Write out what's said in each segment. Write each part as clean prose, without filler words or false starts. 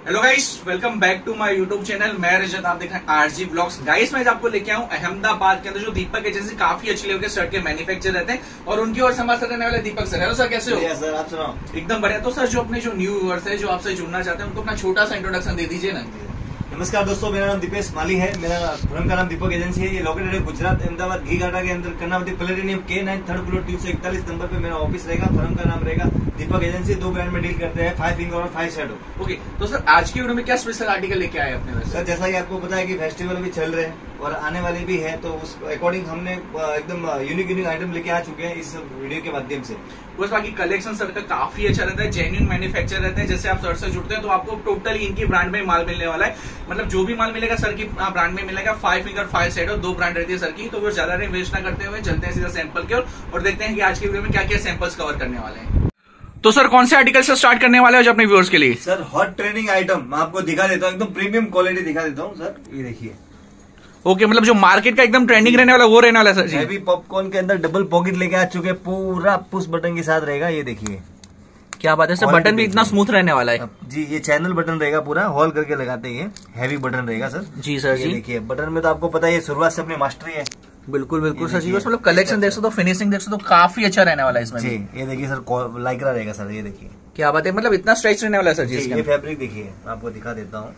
Hello guys, welcome back to my YouTube channel. मैं रजत, आप देख रहे हैं आरजी ब्लॉग्स। गाइस, मैं आपको लेके आऊं अहमदाबाद के अंदर जो दीपक एजेंसी काफी अच्छी लेवल के शर्ट के मैन्युफैक्चर रहते हैं और उनकी ओर से हमारे साथ रहने वाले दीपक सर। हेलो सर, कैसे हो? सर, आप सुनाओ। एकदम बढ़िया। तो सर, जो अपने जो न्यू व्यूअर्स है जो आपसे जुड़ना चाहते हैं उनको अपना छोटा सा इंट्रोडक्शन दे दीजिए ना। नमस्कार दोस्तों, मेरा नाम दीपेश माली है। मेरा फर्म का नाम दीपक एजेंसी है। ये लोकेटेड है गुजरात, अहमदाबाद घी घाटा के अंदर Karnavati platinum K9 third floor 341 number पे मेरा ऑफिस रहेगा। फर्म का नाम रहेगा दीपक एजेंसी। 2 ब्रांड में डील करते हैं, 5 फिंगर और 5 शैडो। ओके, तो सर आज की वीडियो में क्या स्पेशल आर्टिकल लेके आए अपने वैसे? सर, जैसा कि आपको पता है कि फेस्टिवल भी चल रहे हैं और आने वाले भी है, तो उस अकॉर्डिंग हमने एकदम यूनिक आइटम लेके आ चुके हैं इस वीडियो के माध्यम से। बस बाकी कलेक्शन सर का काफी अच्छा रहता है, जेन्युइन मैन्युफैक्चर रहते हैं। जैसे आप सर से जुड़ते हैं तो आपको टोटली इनकी ब्रांड में माल मिलने वाला है। मतलब जो भी माल मिलेगा सर की ब्रांड में मिलेगा। 5 फिंगर 5 शैडो 2 ब्रांड रहती है सर की। तो वो ज्यादा टाइम वेस्ट ना करते हुए चलते हैं सीधा सैंपल की ओर और देखते हैं कि आज की वीडियो में क्या क्या सैंपल्स कवर करने वाले हैं। तो सर, कौन से आर्टिकल से स्टार्ट करने वाले हो अपने व्यूअर्स के लिए? सर, हॉट ट्रेंडिंग आइटम मैं आपको दिखा देता हूँ, एकदम प्रीमियम क्वालिटी दिखा देता हूँ। सर, ये देखिए। ओके, मतलब जो मार्केट का एकदम ट्रेंडिंग रहने वाला वो रहने वाला है सर जी। हैवी पॉपकॉर्न के अंदर डबल पॉकेट लेके आ चुके हैं, पूरा पुश बटन के साथ रहेगा। ये देखिए, क्या बात है सर, बटन भी इतना स्मूथ रहने वाला है जी। ये चैनल बटन रहेगा, पूरा हॉल करके लगाते हैं। हैवी बटन रहेगा सर जी। सर जी, देखिए, बटन में तो आपको पता है शुरुआत से अपनी मास्टरी है। बिल्कुल बिल्कुल सर जी। बस मतलब कलेक्शन देख सकते हो, फिनिशिंग देख सकते हो, काफी अच्छा रहने वाला है इसमें जी। ये देखिए सर, लाइक्रा रहेगा सर। ये देखिए, क्या बात है, मतलब इतना स्ट्रेच रहने वाला है सर जी। ये फैब्रिक देखिए, आपको दिखा देता हूँ।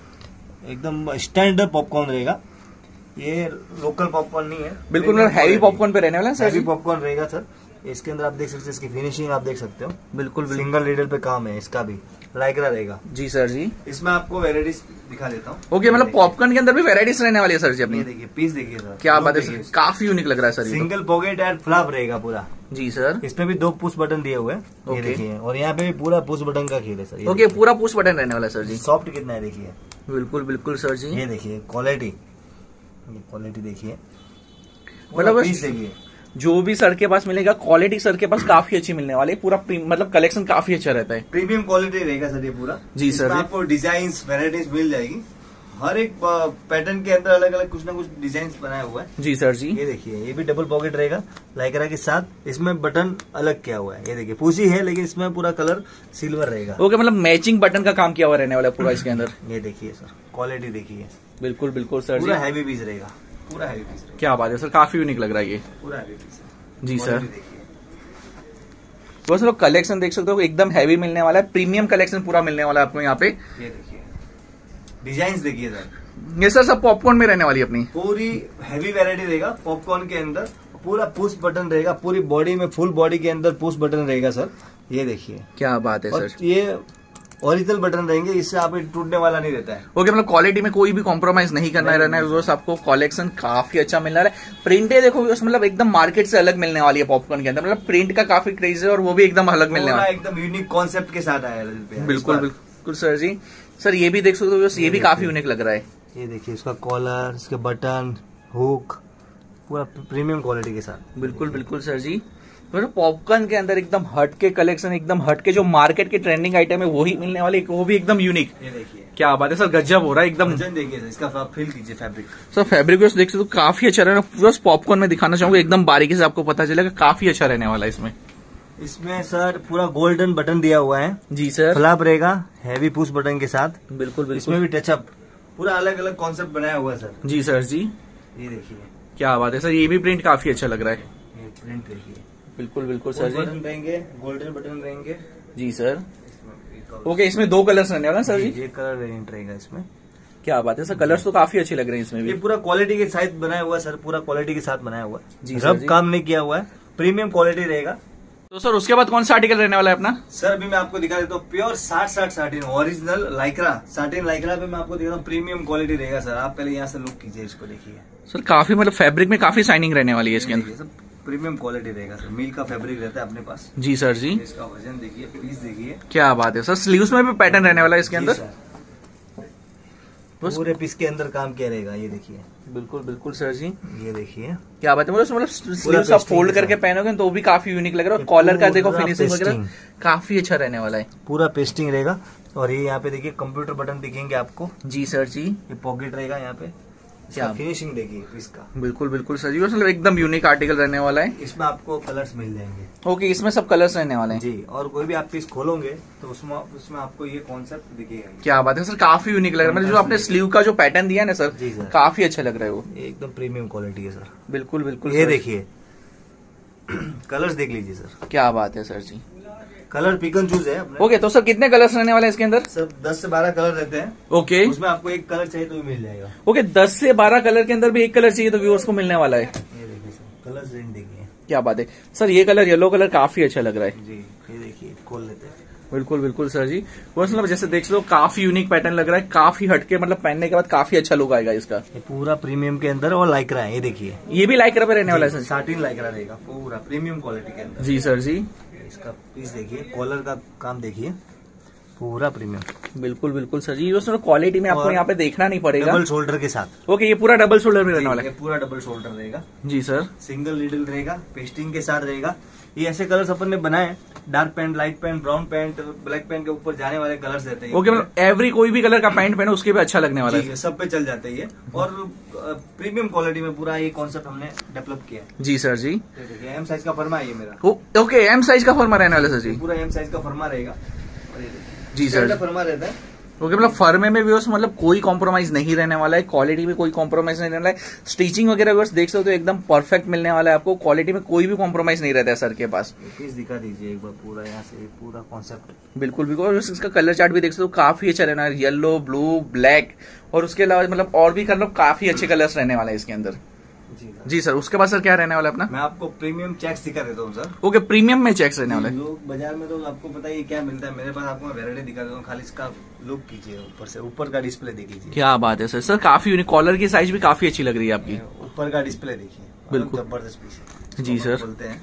एकदम स्टैंडर्ड पॉपकॉर्न रहेगा, ये लोकल पॉपकॉर्न नहीं है। बिल्कुल, मतलब हैवी पॉपकॉर्न पे रहने वाला है सर। हैवी पॉपकॉर्न रहेगा सर। इसके अंदर आप देख सकते हैं, इसकी फिनिशिंग आप देख सकते हो। बिल्कुल सिंगल लीडर पे काम है, इसका भी लाइक्रा रहेगा जी सर जी। इसमें आपको वेराइटीज दिखा देता हूँ। ओके, मतलब पॉपकॉर्न के अंदर भी वेराइटीज रहने वाली है सर जी अपनी। ये देखिए, पीस देखिए सर, क्या बात है, काफी यूनिक लग रहा है sir. Single pocket and flap रहेगा पूरा जी सर। इसमें भी 2 पुश बटन दिए हुए हैं, ये देखिए। और यहाँ पे भी पूरा पुश बटन का खेल है सर। ओके, पूरा पुश बटन रहने वाला है सर जी। सॉफ्ट कितना है देखिए। बिल्कुल बिल्कुल सर जी। ये देखिए क्वालिटी देखिए, मतलब पीस देखिए। जो भी सर के पास मिलेगा क्वालिटी सर के पास काफी अच्छी मिलने वाली है। पूरा मतलब कलेक्शन काफी अच्छा रहता है, प्रीमियम क्वालिटी रहेगा सर ये पूरा जी सर। आपको डिजाइन वेराइटीज मिल जाएगी। हर एक पैटर्न के अंदर अलग अलग कुछ ना कुछ डिजाइन बनाया हुआ है जी सर जी। ये देखिए, ये भी डबल पॉकेट रहेगा लाइक्रा के साथ। इसमें बटन अलग किया हुआ है, ये देखिए पूसी है लेकिन इसमें पूरा कलर सिल्वर रहेगा। ओके, मतलब मैचिंग बटन का काम किया हुआ रहने वाला है पूरा इसके अंदर। ये देखिए सर, क्वालिटी देखिए। बिल्कुल बिल्कुल सर जी, पूरा हैवी पीस रहेगा, पूरा हैवी पीस। क्या बात है सर, काफी यूनिक लग रहा है ये, पूरा हैवी पीस जी सर। बस लोग कलेक्शन देख सकते हो, एकदम हैवी मिलने वाला है। प्रीमियम कलेक्शन पूरा मिलने वाला है आपको यहाँ पे। ये देखिए, डिजाइन देखिए सर। ये सर सब पॉपकॉर्न में रहने वाली है अपनी। पूरी हैवी वैरायटी रहेगा पॉपकॉर्न के अंदर। पूरा पुश बटन रहेगा, पूरी बॉडी में, फुल बॉडी के अंदर पुश बटन रहेगा सर। ये देखिए, क्या बात है और सर। ये ओरिजिनल बटन रहेंगे, इससे आप टूटने वाला नहीं रहता है। ओके, मतलब क्वालिटी में कोई भी कॉम्प्रोमाइज नहीं करना है रहना है। बस आपको कलेक्शन काफी अच्छा मिलने वाला है। प्रिंटे देखो, मतलब एकदम मार्केट से अलग मिलने वाली है पॉपकॉर्न के अंदर। मतलब प्रिंट का काफी क्रेज है और वो भी एकदम अलग मिलने वाला है, एकदम यूनिक कॉन्सेप्ट के साथ आया है। बिल्कुल बिल्कुल सर जी। सर, ये भी देख सकते हो, ये भी काफी यूनिक लग रहा है। ये देखिए, इसका कॉलर, इसके बटन, हुक, पूरा प्रीमियम क्वालिटी के साथ। बिल्कुल बिल्कुल सर जी। मतलब पॉपकॉर्न के अंदर एकदम हट के कलेक्शन, एकदम हट के जो मार्केट के ट्रेंडिंग आइटम है वही मिलने वाले, वो भी एकदम यूनिक। ये देखिए, क्या बात है सर, गजब हो रहा है एकदम। देखिए सर, इसका फील कीजिए फैब्रिक। सर फैब्रिक देख सकते हो, काफी अच्छा रहना। बस पॉपकॉर्न में दिखाना चाहूंगा एकदम बारीकी से, आपको पता चलेगा काफी अच्छा रहने वाला है इसमें। इसमें सर पूरा गोल्डन बटन दिया हुआ है जी सर। फ्लैप रहेगा हैवी पुश बटन के साथ। बिल्कुल बिल्कुल, इसमें भी टचअप, पूरा अलग अलग कॉन्सेप्ट बनाया हुआ है सर। जी सर जी। ये देखिए, क्या बात है सर, ये भी प्रिंट काफी अच्छा लग रहा है। ये प्रिंट देखिए। बिल्कुल बिल्कुल सर जी। बटन रहेंगे, गोल्डन बटन रहेंगे जी सर। ओके, इसमें 2 कलर्स रहने वाला सर जी। ये कलर वेरिएंट रहेगा इसमें। क्या बात है सर, कलर्स तो काफी अच्छे लग रहे हैं इसमें भी। ये पूरा क्वालिटी के साथ बनाया हुआ है सर, पूरा क्वालिटी के साथ बनाया हुआ है जी सर रब जी। काम नहीं किया हुआ है, प्रीमियम क्वालिटी रहेगा। तो सर उसके बाद कौन सा आर्टिकल रहने वाला है अपना? सर अभी मैं आपको दिखा देता हूँ pure 60 satin original Lycra satin Lycra पे मैं आपको दिखा रहा हूँ प्रीमियम क्वालिटी रहेगा सर। आप पहले यहाँ से लुक कीजिए, इसको देखिए सर। काफी मतलब फैब्रिक में काफी शाइनिंग रहने वाली है इसके अंदर। प्रीमियम क्वालिटी रहेगा सर, मिल का फैब्रिक रहता है अपने पास। जी सर जी। इसका वजन देखिए, पीस देखिए। क्या बात है सर, स्लीव्स में भी पैटर्न रहने वाला है इसके अंदर। पूरे पीस के अंदर काम किया रहेगा, ये देखिए। बिल्कुल बिल्कुल सर जी। ये देखिए, क्या बात है, मतलब स्लीव्स आप फोल्ड करके पहनोगे तो भी काफी यूनिक लग रहा है। कॉलर का देखो, फिनिशिंग वगैरह काफी अच्छा रहने वाला है। पूरा पेस्टिंग रहेगा। और ये यहाँ पे देखिए कंप्यूटर बटन दिखेंगे आपको। जी सर जी। ये पॉकेट रहेगा यहाँ पे, क्या फिनिशिंग देखिए इसका। बिल्कुल बिल्कुल सर जी, मतलब एकदम यूनिक आर्टिकल रहने वाला है। इसमें आपको कलर्स मिल जाएंगे। ओके, इसमें सब कलर्स रहने वाले हैं जी, और कोई भी आप पीस खोलोगे तो उसमें आपको ये कॉन्सेप्ट दिखेगा। क्या बात है सर, काफी यूनिक लग रहा है। मतलब जो आपने स्लीव का जो पैटर्न दिया है ना सर, जी सर, काफी अच्छा लग रहा है वो। एकदम प्रीमियम क्वालिटी है सर। बिल्कुल बिल्कुल। ये देखिए कलर्स देख लीजिए सर। क्या बात है सर जी, कलर पिक एंड चूज है अपने। ओके, तो सर कितने कलर्स रहने वाले हैं इसके अंदर? सब 10 से 12 कलर रहते हैं। ओके, उसमें आपको एक कलर चाहिए तो भी मिल जाएगा। ओके, 10 से 12 कलर के अंदर भी एक कलर चाहिए तो व्यूअर्स को मिलने वाला है। ये देखिए सर, कलर रेंज देखिए। क्या बात है सर, ये कलर येलो कलर काफी अच्छा लग रहा है जी। ये देखिए खोल लेते हैं। बिल्कुल बिल्कुल सर जी, मतलब जैसे देख लो काफी यूनिक पैटर्न लग रहा है, काफी हटके, मतलब पहनने के बाद काफी अच्छा लुक आएगा इसका। ये पूरा प्रीमियम के अंदर और लाइक्रा है। ये देखिए, ये भी लाइक्रा पे रहने वाला है सर? साटिन लाइक्रा रहेगा, पूरा प्रीमियम क्वालिटी के अंदर। जी सर जी। इसका पीस देखिए, कॉलर का काम देखिए, पूरा प्रीमियम। बिल्कुल बिल्कुल सर जी, उसमें क्वालिटी में आपको यहाँ पे देखना नहीं पड़ेगा। डबल शोल्डर के साथ। ओके, ये पूरा डबल शोल्डर में रहने वाला है? पूरा डबल शोल्डर रहेगा। जी सर। सिंगल नीडल रहेगा, पेस्टिंग के साथ रहेगा। ये ऐसे कलर्स अपन ने बनाए, dark pant, light pant, brown pant, black pant के ऊपर जाने वाले कलर्स रहते हैं। ओके, मतलब एवरी कोई भी कलर का पैंट पहनो उसके पे अच्छा लगने वाला है। सब पे चल जाते हैं ये, और प्रीमियम क्वालिटी में पूरा ये कॉन्सेप्ट हमने डेवलप किया है। जी सर जी। देखिए एम साइज का फर्मा है ये मेरा। ओके, एम साइज का फर्मा रहने वाला है सर जी? पूरा एम साइज का फर्मा रहेगा। जी सर, फर्मा रहता है। ओके, मतलब फर्मे में व्यूअर्स मतलब कोई कॉम्प्रोमाइज नहीं रहने वाला है, क्वालिटी में कोई कॉम्प्रोमाइज नहीं रहने वाला है। स्टिचिंग वगैरह व्यूअर्स देख सकते हो एकदम परफेक्ट मिलने वाला है आपको, क्वालिटी में कोई भी कॉम्प्रोमाइज नहीं रहता है सर के पास। पीस दिखा दीजिए एक बार पूरा, यहाँ से पूरा कॉन्सेप्ट। बिल्कुल बिल्कुल, इसका कलर चार्ट भी देख सकते हो काफी अच्छा रहना है, येलो, ब्लू, ब्लैक, और उसके अलावा मतलब और भी मतलब काफी अच्छे कलर्स रहने वाले हैं इसके अंदर। जी सर, उसके बाद सर क्या रहने वाला है अपना? मैं आपको प्रीमियम चेक्स दिखा देता हूँ सर। ओके, प्रीमियम में चेक्स रहने वाला है। लोग बाजार में तो आपको पता ही क्या मिलता है, मेरे पास आपको मैं वेरायटी दिखा देता हूँ। खाली इसका लुक कीजिए, ऊपर से ऊपर का डिस्प्ले देख लीजिए। क्या बात है सर, सर काफी यूनिक, कॉलर की साइज भी काफी अच्छी लग रही है आपकी। ऊपर का डिस्प्ले देखिए, बिल्कुल जबरदस्त पीस है। जी सर, बोलते हैं।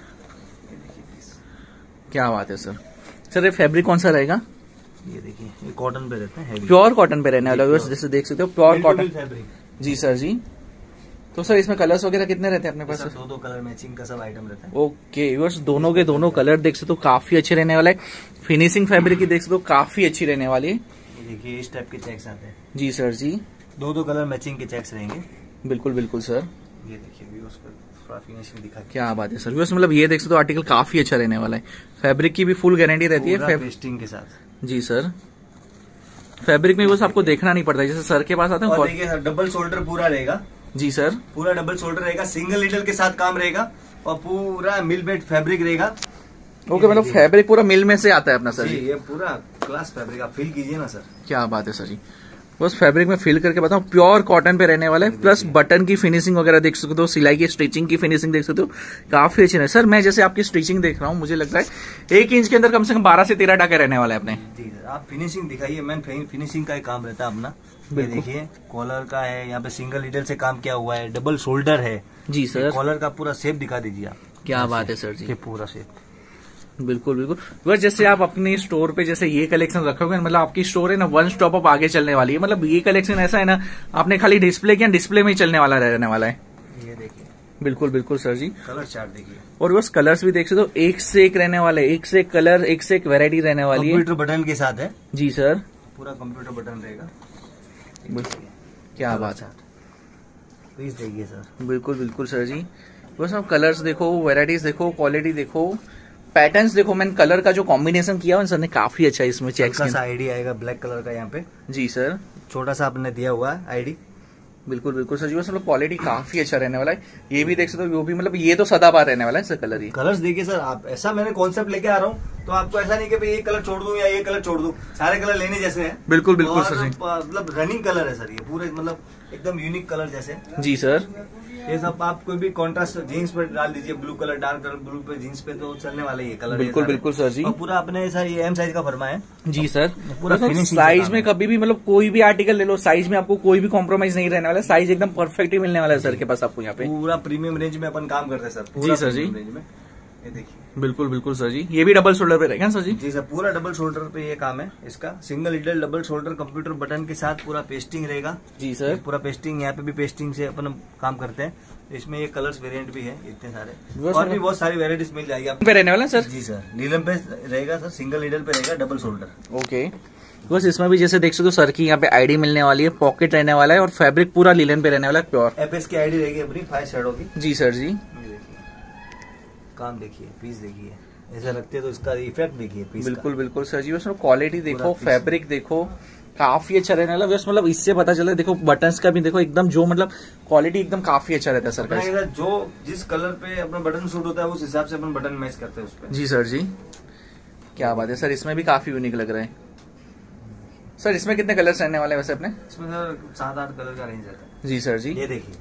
क्या बात है सर। सर ये फैब्रिक कौन सा रहेगा? ये देखिए, ये कॉटन पे रहते हैं, प्योर कॉटन पे रहने वाला है, जैसे देख सकते हो प्योर कॉटन फैब्रिक। जी सर जी। तो सर इसमें कलर्स वगैरह कितने रहते हैं अपने पास? दो कलर मैचिंग का सब आइटम रहता है। ओके व्यूअर्स, दोनों के दोनों कलर देख सकते हो काफी अच्छे रहने वाला है। फिनिशिंग फैब्रिक की देख सकते हो काफी अच्छी रहने वाली है। ये देखिए इस टाइप के चेक्स आते हैं। जी सर जी। दो कलर मैचिंग के चेक्स रहेंगे। बिल्कुल बिल्कुल सर। ये देखिए व्यूअर्स को थोड़ा फिनिशिंग दिखा। क्या बात है सर, व्यूअर्स मतलब ये देख सकते हो आर्टिकल काफी अच्छा रहने वाला है। फैब्रिक की भी फुल गारंटी रहती है पेस्टिंग के साथ। जी सर। फैब्रिक में बस आपको देखना नहीं पड़ता, जैसे सर के पास आता है। देखिए सर, डबल शोल्डर पूरा रहेगा। जी सर, पूरा डबल शोल्डर रहेगा, सिंगल नीडल के साथ काम रहेगा, और पूरा मिल बेड फैब्रिक रहेगा। ओके, मतलब फैब्रिक पूरा मिल में से आता है अपना सर जी? ये पूरा क्लास फैब्रिक, आप फील कीजिए ना सर। क्या बात है सर जी, बस फैब्रिक में फिल करके बताऊं, प्योर कॉटन पे रहने वाला है। प्लस बटन की फिनिशिंग वगैरह देख सकते हो, सिलाई की स्टिचिंग की फिनिशिंग देख सकते हो, काफी अच्छी है सर। मैं जैसे आपकी स्टिचिंग देख रहा हूँ, मुझे लगता है 1 इंच के अंदर कम से कम 12 से 13 टाके रहने वाले अपने। जी सर, आप फिनिशिंग दिखाइए, मैन फिनिशिंग का ही काम रहता है अपना। ये देखिए कॉलर का है, यहाँ पे सिंगल नीडल से काम किया हुआ है, डबल शोल्डर है। जी सर। कॉलर का पूरा शेप दिखा दीजिए आप। क्या बात है सर जी, पूरा शेप। बिल्कुल बिल्कुल। बस जैसे आप अपने स्टोर पे जैसे ये कलेक्शन रखोगे, मतलब आपकी स्टोर है ना वन स्टॉप अप आगे चलने वाली है। मतलब ये कलेक्शन ऐसा है ना, आपने खाली डिस्प्ले किया, डिस्प्ले में ही चलने वाला रहने वाला है। ये देखिए, बिल्कुल बिल्कुल सर जी। कलर चार्ट देखिए, और बस कलर्स भी देख सकते हो, एक से एक रहने वाले, एक से एक कलर, एक से एक वेरायटी रहने वाली है। कंप्यूटर बटन के साथ है। जी सर, पूरा कंप्यूटर बटन रहेगा। क्या बात है, प्लीज देखिए सर। बिल्कुल बिल्कुल सर जी। बस आप कलर्स देखो, वेराइटीज देखो, क्वालिटी देखो, पैटर्न्स देखो। मैंने कलर का जो कॉम्बिनेशन किया है सर ने काफी अच्छा है इसमें। चेक का आईडी आएगा ब्लैक कलर का यहाँ पे। जी सर, छोटा सा आपने दिया हुआ है आईडी। बिल्कुल बिल्कुल सर जी, बस मतलब क्वालिटी काफी अच्छा रहने वाला है। ये भी देख सकते हो, वो भी मतलब ये तो सदाबहार रहने वाला है सर कलर। ही कलर्स देखिए सर, आप ऐसा मैंने कॉन्सेप्ट लेके आ रहा हूँ, तो आपको ऐसा नहीं कि भाई ये कलर छोड़ दूं या ये कलर छोड़ दूं, सारे कलर लेने जैसे हैं। बिल्कुल बिल्कुल सर जी, मतलब रनिंग कलर है सर, ये पूरे मतलब एकदम यूनिक कलर जैसे। जी सर, ये सब आप कोई भी कॉन्ट्रास्ट जीन्स पे डाल दीजिए, blue colour, dark colour blue पे जीन्स पे तो चलने वाले ये कलर। बिल्कुल बिल्कुल सर जी। और पूरा अपने सर ये एम साइज का फरमा है। जी सर, पूरा फिनिशिंग साइज में कभी भी मतलब कोई भी आर्टिकल ले लो, साइज में आपको कोई भी कॉम्प्रोमाइज नहीं रहने वाला, साइज एकदम परफेक्ट ही मिलने वाला है सर के पास आपको यहाँ पे। पूरा प्रीमियम रेंज में अपन काम करते हैं सर। जी सर जी, रेंज में ये देखिए। बिल्कुल बिल्कुल सर जी, ये भी डबल शोल्डर पे रहेगा सर जी? जी सर, पूरा डबल शोल्डर पे ये काम है इसका। Single needle double shoulder computer button के साथ पूरा पेस्टिंग रहेगा। जी सर, पूरा पेस्टिंग, यहाँ पे भी पेस्टिंग से अपन काम करते हैं। इसमें ये कलर्स वेरिएंट भी है इतने सारे, और भी बहुत सारी वेराइटीज मिल जाएगी आपको। पे रहने वाला सर? जी सर, नीलम पे रहेगा सर, सिंगल नीडल पे रहेगा, डबल शोल्डर। ओके, बस इसमें भी जैसे देख सकते हो सर की यहाँ पे आईडी मिलने वाली है, पॉकेट रहने वाला है और फैब्रिक पूरा लिलन पे रहने वाला है, प्योर एपीएस की आईडी रहेगी अपनी 5 शेडो की। जी सर जी। काम देखिए, पीस देखिए, ऐसा लगते तो इसका इफेक्ट देखिए पीस बिल्कुल बिल्कुल सर जी। उसमें क्वालिटी देखो, फैब्रिक देखो, काफी अच्छा रहने वाला है। मतलब इससे पता चला देखो बटन्स का भी देखो एकदम जो मतलब क्वालिटी एकदम काफी अच्छा रहता है सर का। जो जिस कलर पे अपना बटन शूट होता है उस हिसाब से अपन बटन मैच करते हैं उस पे। जी सर जी, क्या बात है सर। इसमें भी काफी यूनिक लग रहा है सर। इसमें कितने कलर्स रहने वाले हैं वैसे अपने? इसमें सर 7-8 कलर का रेंज रहता है। जी सर जी। ये देखिए,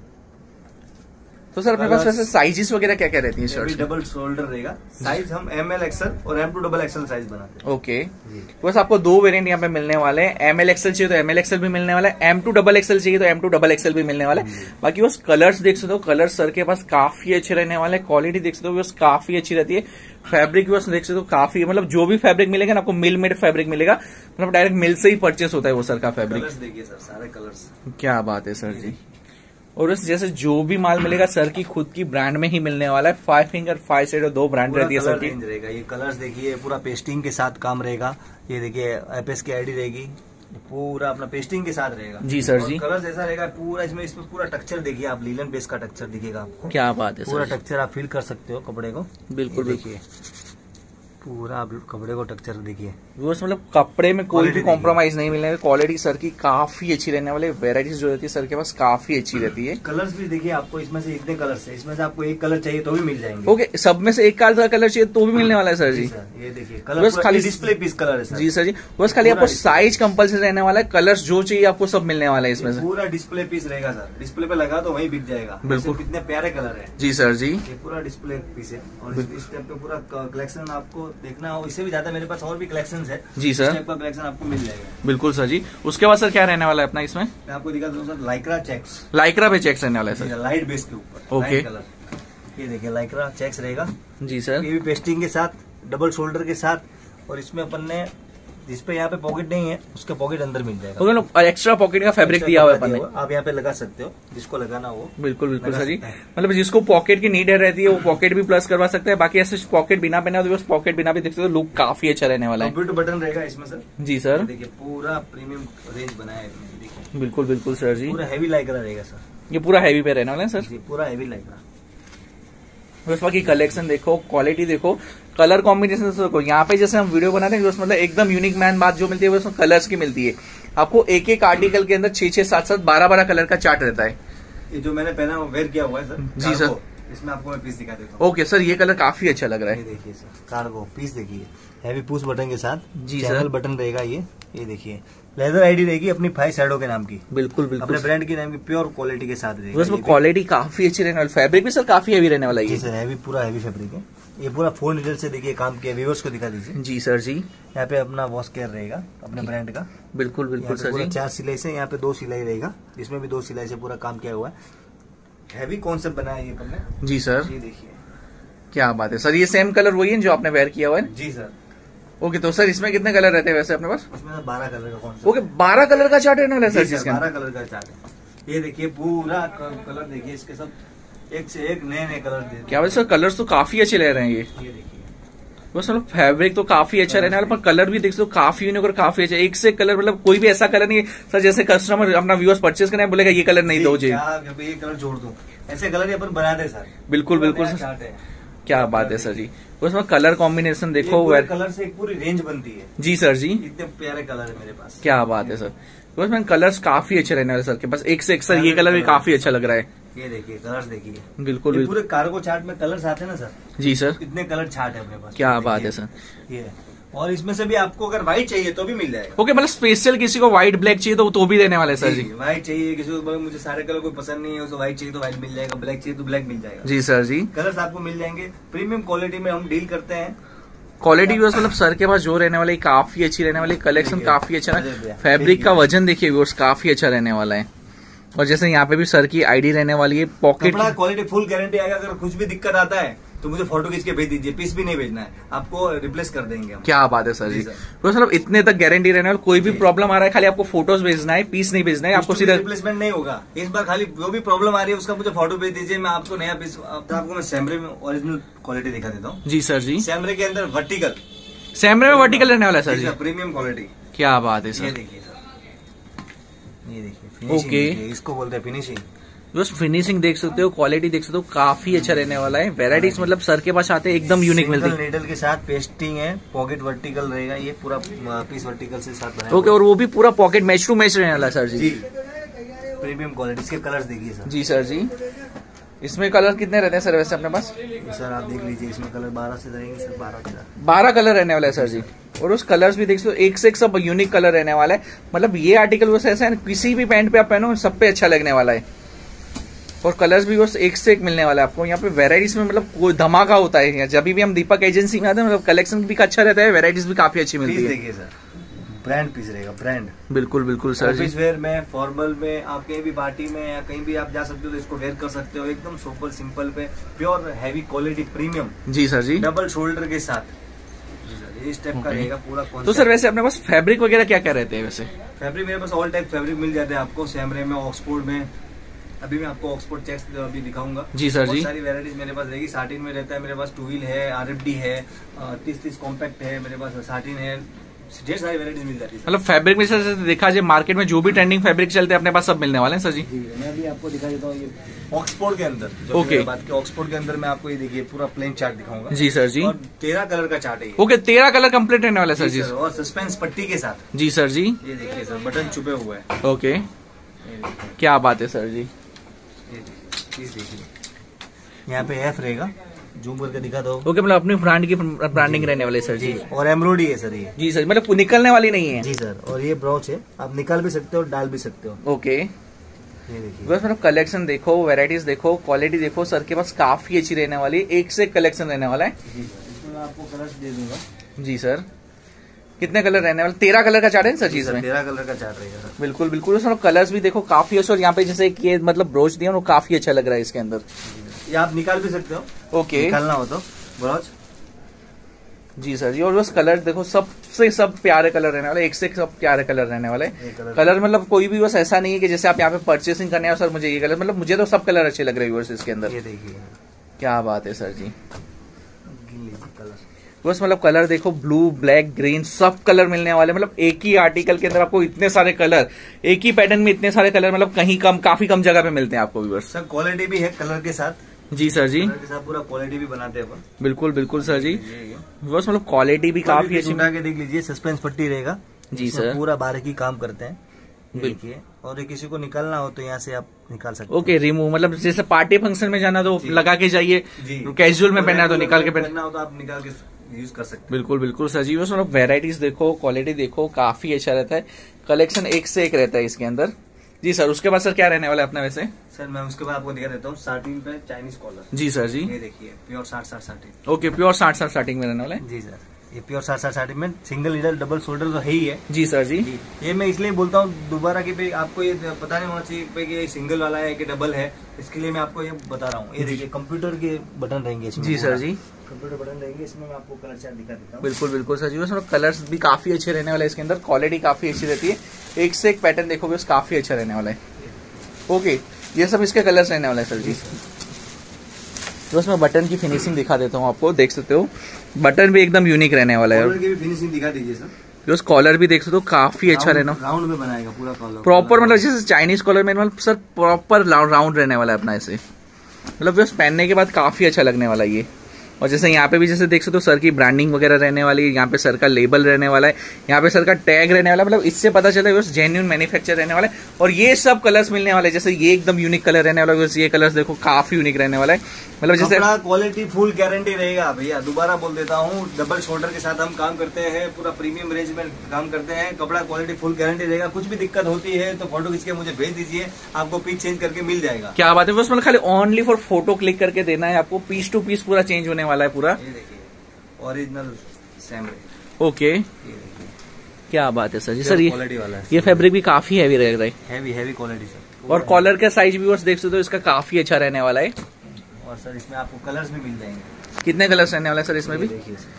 तो सर अपने पास वैसे साइजेस वगैरह क्या क्या रहती है शर्ट? डबल शोल्डर रहेगा, साइज हम ML XL और M2 डबल XL साइज बनाते हैं। ओके, बस आपको 2 वेरिएंट यहाँ पे मिलने वाले हैं। ML XL चाहिए तो ML XL भी मिलने वाला है, M2 डबल XL चाहिए तो M2 डबल XL भी मिलने वाला है। बाकी बस कलर्स देख सकते हो, कलर सर के पास काफी अच्छे रहने वाले हैं। क्वालिटी देख सकते हो बस काफी अच्छी रहती है। फैब्रिक भी बस देख सकते हो काफी, मतलब जो भी फैब्रिक मिलेगा ना आपको मिल मेड फैब्रिक मिलेगा, मतलब डायरेक्ट मिल से ही परचेस होता है वो सर का फैब्रिक। कलर्स देखिए सर, सारे कलर्स, क्या बात है सर जी। और उस जैसे जो भी माल मिलेगा सर की खुद की ब्रांड में ही मिलने वाला है। 5 फिंगर 5 शेड और 2 ब्रांड रहती है सर की। रहेगा ये कलर्स देखिए, पूरा पेस्टिंग के साथ काम रहेगा। ये देखिए एपीएस की आईडी रहेगी, पूरा अपना पेस्टिंग के साथ रहेगा। जी सर जी। कलर्स ऐसा रहेगा पूरा, इसमें पूरा टेक्सचर देखिए आप, लीलन बेस का टेक्सचर दिखेगा आपको। क्या बात है सर, पूरा टेक्सचर आप फील कर सकते हो कपड़े को। बिल्कुल देखिए, पूरा आप कपड़े को टेक्सचर देखिए। वो मतलब कपड़े में कोई भी कॉम्प्रोमाइज नहीं मिलने, क्वालिटी सर की काफी अच्छी रहने वाली। वेराइटीज जो रहती है सर के पास काफी अच्छी रहती है। कलर्स भी देखिए आपको, इसमें से इतने कलर्स है, इसमें से आपको एक कलर चाहिए तो भी मिल जाएंगे। ओके, सब में से एक कलर चाहिए तो भी मिलने वाला है सर जी। ये देखिए कलर बस खाली डिस्प्ले पीस कलर है सर। जी सर जी, बस खाली आपको साइज कंपल्सरी रहने वाला है। कलर्स जो चाहिए आपको सब मिलने वाला है इसमें से। पूरा डिस्प्ले पीस रहेगा सर, डिस्प्ले पे लगा तो वही बिक जाएगा। बिल्कुल, कितने प्यारे कलर है। जी सर जी, ये पूरा डिस्प्ले पीस है। और इस टाइप पे पूरा कलेक्शन आपको देखना हो, इससे भी ज्यादा मेरे पास और भी कलेक्शन है। जी सर, का कलेक्शन आपको मिल जाएगा। बिल्कुल सर जी। उसके बाद सर क्या रहने वाला है अपना इसमें? मैं आपको दिखा दूं सर, लाइक्रा चेक्स। लाइक्रा पे चेक्स रहने वाला है सर, लाइट बेस के ऊपर। ओके, ये देखिए लाइक्रा चेक्स रहेगा। जी सर। ये भी पेस्टिंग के साथ, डबल शोल्डर के साथ। और इसमें अपन ने जिस पे यहाँ पे पॉकेट नहीं है उसका पॉकेट अंदर मिल जाएगा। और एक्स्ट्रा पॉकेट का फैब्रिक दिया हुआ है अपन ने। आप यहाँ पे लगा सकते हो, जिसको लगाना हो। बिल्कुल बिल्कुल सर जी, मतलब जिसको पॉकेट की नीड रहती है वो पॉकेट भी प्लस करवा सकते हैं। बाकी ऐसे पॉकेट बिना पहना तो पॉकेट बिना भी देख सकते हो, लुक काफी अच्छा रहने वाला है। कंप्यूटर बटन रहेगा इसमें सर। जी सर, देखिए पूरा प्रीमियम रेंज बनाया है देखिए। बिल्कुल बिल्कुल सर जी, पूरा हैवी लाइक्रा रहेगा सर। ये पूरा हैवी पे रहने वाला है सर। पूरा हैवी लाइक्रा। बस बाकी कलेक्शन देखो, क्वालिटी देखो, कलर कॉम्बिनेशन देखो। यहाँ पे जैसे हम वीडियो बनाते हैं मतलब एकदम यूनिक मैन बात जो मिलती है वो उसमें कलर्स की मिलती है। आपको एक एक आर्टिकल के अंदर 6-6, 7-7, 12-12 कलर का चार्ट रहता है। ये जो मैंने पहना वेयर किया हुआ है सर। जी सर, इसमें आपको मैं पीस दिखा देता हूँ। ओके सर, ये कलर काफी अच्छा लग रहा है। देखिए सर, कार्गो पीस देखिए, हैवी पुश बटन के साथ। जी सर, बटन रहेगा ये देखिए। लेदर आईडी रहेगी अपनी 5 शेडो के नाम की। बिल्कुल बिल्कुल, अपने ब्रांड की नाम की प्योर क्वालिटी के साथ रहेगी। उसमें क्वालिटी काफी अच्छी रहने वाली। फैब्रिक भी सर काफी हैवी रहने वाला है। जी सर, हैवी, पूरा हैवी फैब्रिक है। ये पूरा 4 नीडल से देखिए काम किया। व्यूअर्स को दिखा दीजिए। जी सर जी, यहाँ पे अपना वॉश केयर रहेगा अपने ब्रांड का। बिल्कुल बिल्कुल सर जी। 4 सिलाई से, यहाँ पे 2 सिलाई रहेगा, इसमें भी 2 सिलाई से पूरा काम किया हुआ है। हैवी कॉन्सेप्ट बनाया है ये हमने। जी सर, ये देखिए क्या बात है सर। ये सेम कलर वही है जो आपने वेयर किया हुआ है? जी सर। ओके, तो सर इसमें कितने कलर रहते हैं वैसे अपने पास? उसमें 12 कलर का कॉन्सेप्ट। ओके, 12 कलर का चार्ट रहने वाला है सर? 12 कलर का चार्ट है। ये देखिए पूरा कलर देखिए, इसके सब एक से एक नए नए कलर। क्या बात सर, कलर्स तो काफी अच्छे ले रहे हैं ये देखिए। बस मतलब फैब्रिक तो काफी अच्छा रहने वाला, पर कलर भी देख सकते हो काफी यूनिक और काफी अच्छा। एक से कलर, मतलब कोई भी ऐसा कलर नहीं है सर जैसे कस्टमर अपना व्यूअर्स परचेज करना है बोलेगा ये कलर नहीं दो जी, ये कलर जोड़ दो, ऐसे कलर अपन बना दे सर। बिल्कुल बिल्कुल सर, क्या बात है सर जी। उसमें कलर कॉम्बिनेशन देखो, कलर से एक पूरी रेंज बनती है। जी सर जी, इतने प्यारे कलर है मेरे पास। क्या बात है सर। उसमें कलर्स काफी अच्छे रहने वाले सर के पास। एक से एक सर ये कलर भी काफी अच्छा लग रहा है। ये देखिए कलर्स देखिए, बिल्कुल पूरे कार्गो चार्ट में कलर्स आते हैं ना सर। जी सर, इतने कलर चार्ट है अपने पास। क्या बात है सर। ये और इसमें से भी आपको अगर व्हाइट चाहिए तो भी मिल जाएगा। ओके, मतलब स्पेशल किसी को व्हाइट ब्लैक चाहिए तो भी देने वाले सर जी। व्हाइट चाहिए किसी को, मुझे सारे कलर कोई पसंद नहीं है, उसे व्हाइट चाहिए तो व्हाइट मिल जाएगा, ब्लैक चाहिए तो ब्लैक मिल जाएगा। जी सर जी, कलर्स आपको मिल जाएंगे। प्रीमियम क्वालिटी में हम डील करते हैं। क्वालिटी भी मतलब सर के पास जो रहने वाली काफी अच्छी रहने वाली। कलेक्शन काफी अच्छा है। फैब्रिक का वजन देखिए व्यूअर्स, काफी अच्छा रहने वाला है। और जैसे यहाँ पे भी सर की आईडी रहने वाली है। पॉकेट क्वालिटी फुल गारंटी आएगा। अगर कुछ भी दिक्कत आता है तो मुझे फोटो खींच के भेज दीजिए, पीस भी नहीं भेजना है, आपको रिप्लेस कर देंगे हम। क्या बात है सर जी। तो मतलब इतने तक गारंटी रहने वाली, कोई भी प्रॉब्लम आ रहा है खाली आपको फोटोज भेजना है, पीस नहीं भेजना है आपको, सीधा रिप्लेसमेंट नहीं होगा। इस बार खाली जो भी प्रॉब्लम आ रही है उसका मुझे फोटो भेज दीजिए, मैं आपको नया पीस। आपको मैं सैमरे में ओरिजिनल क्वालिटी दिखा देता हूँ। जी सर जी, सैमरे के अंदर वर्टिकल, सैमरे में वर्टिकल रहने वाला है सर जी, प्रीमियम क्वालिटी। क्या बात है ये सर। देखिए सर, ये देखिए फिनिशिंग ओके। देखिए, इसको बोलते हैं फिनिशिंग। बस फिनिशिंग देख सकते हो, क्वालिटी देख सकते हो, काफी अच्छा रहने वाला है। वेराइटीज मतलब सर के पास आते हैं एकदम यूनिक मिलती है। नीडल के साथ पेस्टिंग है, पॉकेट वर्टिकल रहेगा, ये पूरा पीस वर्टिकल से साथ बनाया। ओके, और वो भी पूरा पॉकेट मैच टू मैच रहने वाला है सर जी। जी प्रीमियम क्वालिटी। इसके कलर्स देखिए सर। जी सर जी। इसमें कलर कितने रहते हैं सर वैसे अपने पास? सर आप देख लीजिए, इसमें कलर 12 से रहेंगे सर, 12 कलर रहने वाला है सर जी। और उस कलर्स भी देख सकते हो, एक से एक सब यूनिक कलर रहने वाला है। मतलब ये आर्टिकल बस ऐसा है किसी भी पैंट पे आप पहनो सब पे अच्छा लगने वाला है। और कलर्स भी बस एक से एक मिलने वाला है आपको यहाँ पे। वेराइटीज में मतलब कोई धमाका होता है। जब भी हम दीपक एजेंसी में आते हैं मतलब कलेक्शन भी अच्छा रहता है, वेराइटीज भी काफी अच्छी मिलती है। देखिए सर, ब्रांड पीस रहेगा, ब्रांड। बिल्कुल बिल्कुल सर जी। ऑफिस वेयर में, फॉर्मल में, आप कहीं भी पार्टी में या कहीं भी आप जा सकते हो तो इसको वेयर कर सकते हो। एकदम सुपर सिंपल पे, प्योर हैवी क्वालिटी प्रीमियम। जी सर जी। डबल शोल्डर के साथ इस टाइप का रहेगा पूरा। तो सर वैसे अपने पास फैब्रिक वगैरह क्या क्या रहते हैं वैसे? फैब्रिक मेरे पास ऑल टाइप फैब्रिक मिल जाते हैं आपको, सैमरे में, ऑक्सफोर्ड में। अभी मैं आपको ऑक्सफोर्ड चेक्स अभी दिखाऊंगा। जी सर जी। बहुत सारी वैरायटीज मेरे पास रहेगी। साटिन में रहता है मेरे पास, 2 व्हील है, RFD है, 30-30 कॉम्पैक्ट है मेरे पास, साटिन है, ढेर सारी वैरायटीज मिल जाती है। मतलब फैब्रिक में सर देखा जाए मार्केट में जो भी ट्रेंडिंग फैब्रिक चलते हैं अपने पास सब मिलने वाले हैं सर जी। मैं अभी आपको दिखा देता हूँ ये ऑक्सफोर्ड के अंदर। ओके। बात की ऑक्सफोर्ड के अंदर मैं आपको ये देखिए पूरा प्लेन चार्ट दिखाऊंगा। जी सर जी। और 13 कलर का चार्ट है ये। ओके, 13 कलर कंप्लीट रहने वाला है सर जी। और सस्पेंस पट्टी के साथ। जी सर जी। ये देखिए सर, बटन छुपे हुए हैं। ओके, क्या बात है सर जी। ये देखिए यहाँ पे F रहेगा, जूम करके दिखा दो। ओके, मतलब अपनी ब्रांड की ब्रांडिंग रहने वाली है सर जी। और एम्ब्रॉयडरी है सर ये। जी सर, मतलब निकलने वाली नहीं है। जी सर। और ये ब्रोच है, आप निकाल भी सकते हो, डाल भी सकते हो। ओके, ये देखिए बस मतलब कलेक्शन देखो, वेराइटीज देखो, क्वालिटी देखो, सर के पास काफी अच्छी रहने वाली है। एक से एक कलेक्शन रहने वाला है। जी सर। इसमें मैं आपको कलर्स दे दूंगा। जी सर। कितने कलर रहने वाले? 13 कलर का चार्ट है सर जी इसमें। 13 कलर का चार्ट रहेगा सर। बिल्कुल बिल्कुल। उसमें कलर्स भी देखो काफी अच्छे। और यहाँ पे जैसे ये मतलब ब्रोच दिया वो काफी अच्छा लग रहा है इसके अंदर। ये आप निकाल भी सकते हो। ओके, निकालना हो तो ब्रोच। जी सर जी। और बस कलर देखो, सबसे सब प्यारे कलर रहने वाले, एक से एक सब प्यारे कलर रहने वाले। कलर मतलब कोई भी बस ऐसा नहीं है कि जैसे आप यहाँ पे परचेसिंग करने हैं सर मुझे ये कलर, मतलब मुझे तो सब कलर अच्छे लग रहे हैं इसके अंदर। ये देखिए क्या बात है सर जी। कलर, बस मतलब कलर देखो, ब्लू, ब्लैक, ग्रीन सब कलर मिलने वाले। मतलब एक ही आर्टिकल के अंदर आपको इतने सारे कलर, एक ही पैटर्न में इतने सारे कलर, मतलब कहीं कम, काफी कम जगह पे मिलते हैं आपको भी। बस सर क्वालिटी भी है कलर के साथ। जी सर जी। कलर के साथ पूरा क्वालिटी भी बनाते हैं अपन। बिल्कुल बिल्कुल सर जी। बस मतलब क्वालिटी भी काफी अच्छी। उठा के देख लीजिए, सस्पेंस पट्टी रहेगा। जी इसमें सर। पूरा बारीकी काम करते हैं। देखिए, और किसी को निकालना हो तो यहाँ से आप निकाल सकते ओके, रिमूव मतलब जैसे पार्टी फंक्शन में जाना तो लगा के जाइए, जी। कैजुअल में पहनना है तो निकाल के पहनना हो तो आप निकाल के यूज कर सकते हैं। बिल्कुल बिल्कुल सर जी। बस मतलब वेराइटीज देखो, क्वालिटी देखो, काफी अच्छा रहता है। कलेक्शन एक से एक रहता है इसके अंदर। जी सर, उसके बाद सर क्या रहने वाला है अपना वैसे? सर मैं उसके बाद आपको दिखा देता हूँ साटिन पे चाइनीज कॉलर। जी सर जी। ये देखिए pure 60-60 satin. Okay, pure 60-60 starting में रहने वाला है। जी सर, ये प्योर 60-60 साटिन में सिंगल नीडल डबल शोल्डर तो है ही है। जी सर जी। ये मैं इसलिए बोलता हूँ दोबारा कि भाई आपको ये पता नहीं होना चाहिए कि ये सिंगल वाला है कि डबल है, इसके लिए मैं आपको ये बता रहा हूँ। ये देखिए कंप्यूटर के बटन रहेंगे इसमें। जी सर जी। कंप्यूटर बटन रहेंगे इसमें, मैं आपको कलर चार्ट दिखा देता हूँ। बिल्कुल बिल्कुल सर जी। बस मतलब कलर्स भी काफी अच्छे रहने वाले हैं इसके अंदर, क्वालिटी काफी अच्छी रहती है। एक से एक पैटर्न देखोगे बस काफी अच्छा रहने वाला है। ओके, ये सब इसके कलर्स रहने वाला है सर जी। बस मैं बटन की फिनिशिंग दिखा देता हूँ आपको, देख सकते हो बटन भी एकदम यूनिक रहने वाला है। कॉलर की भी फिनिशिंग दिखा दीजिए सर। बस कॉलर भी देख सकते हो काफी अच्छा रहना, राउंड में बनाएगा पूरा कॉलर प्रॉपर। मतलब जैसे चाइनीज कॉलर में मतलब सर प्रॉपर राउंड रहने वाला है अपना ऐसे। मतलब बस पहनने के बाद काफी अच्छा लगने वाला है ये। और जैसे यहाँ पे भी जैसे देख सकते हो सर की ब्रांडिंग वगैरह रहने वाली है, यहाँ पे सर का लेबल रहने वाला है, यहाँ पे सर का टैग रहने वाला है। मतलब इससे पता चला है जेन्युइन मैन्युफैक्चर रहने वाला है। और ये सब कलर्स मिलने वाले हैं, जैसे ये एकदम यूनिक कलर रहने वाला है, ये कलर्स देखो काफी यूनिक रहने वाला है। मतलब जैसे क्वालिटी फुल गारंटी रहेगा भैया। दोबारा बोल देता हूँ, डबल शोल्डर के साथ हम काम करते हैं, पूरा प्रीमियम रेंज में काम करते हैं। कपड़ा क्वालिटी फुल गारंटी रहेगा। कुछ भी दिक्कत होती है तो फोटो खींच के मुझे भेज दीजिए, आपको पीस चेंज करके मिल जाएगा। क्या बात है, बस मतलब खाली ओनली फॉर फोटो क्लिक करके देना है आपको। पीस टू पीस पूरा चेंज होने वाला है पूरा। ये देखिए ओरिजिनल सैमरे। ओके, क्या बात है सर जी। सर क्वालिटी वाला है। ये फैब्रिक भी काफी हैवी रह रहा है। Heavy quality sir. और कॉलर का साइज भी बस देख सकते हो, इसका काफी अच्छा रहने वाला है। और सर इसमें आपको कलर्स भी मिल जाएंगे। कितने कलर्स रहने वाले सर इसमें भी? देखिए सर,